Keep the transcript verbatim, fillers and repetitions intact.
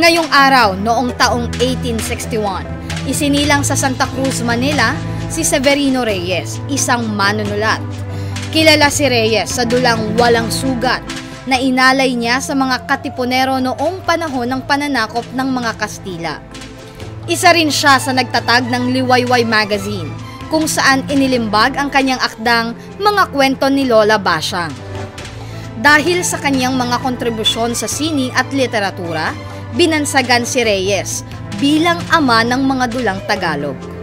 Ngayong araw, noong taong eighteen sixty-one, isinilang sa Santa Cruz, Manila si Severino Reyes, isang manunulat. Kilala si Reyes sa dulang walang sugat na inalay niya sa mga katipunero noong panahon ng pananakop ng mga Kastila. Isa rin siya sa nagtatag ng Liwayway Magazine, kung saan inilimbag ang kanyang akdang Mga Kwento ni Lola Basyang. Dahil sa kanyang mga kontribusyon sa sining at literatura, binansagan si Reyes bilang ama ng mga dulang Tagalog.